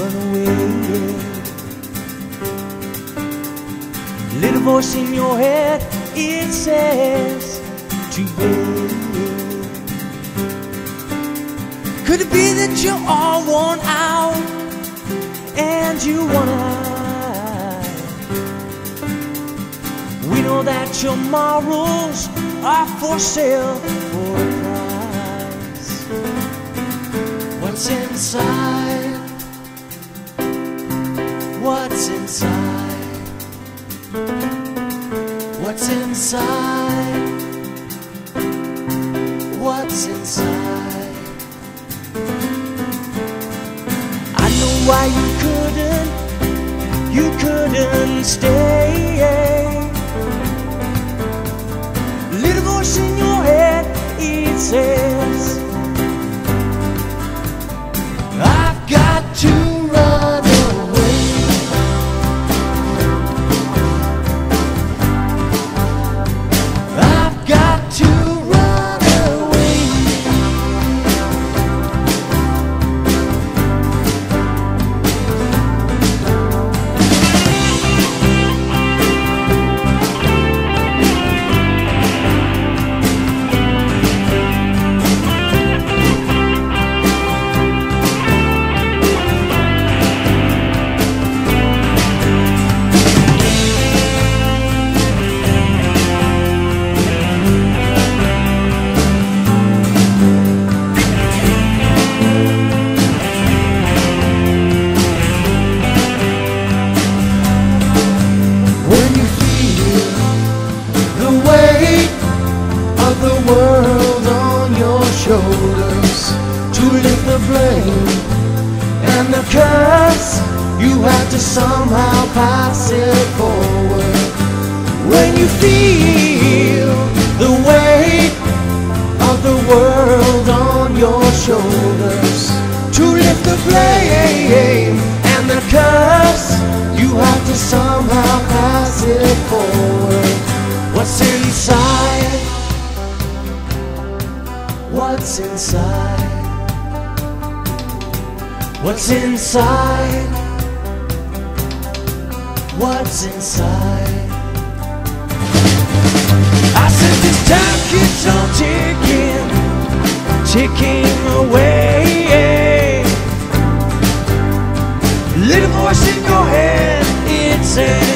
run away. Little voice in your head, it says too bad. Could it be that you're all worn out and you wanna hide? We know that your morals are for sale for a price. What's inside? What's inside? What's inside? What's inside? I know why you couldn't stay. Little voice in your head, it says, I've got to run away. I've got to run away. To lift the blame and the curse, you have to somehow pass it forward. When you feel the weight of the world on your shoulders, to lift the blame and the curse, you have to somehow pass it forward. What's inside? What's inside? What's inside? What's inside? I said this time keeps on ticking away. Little voice in your head, it says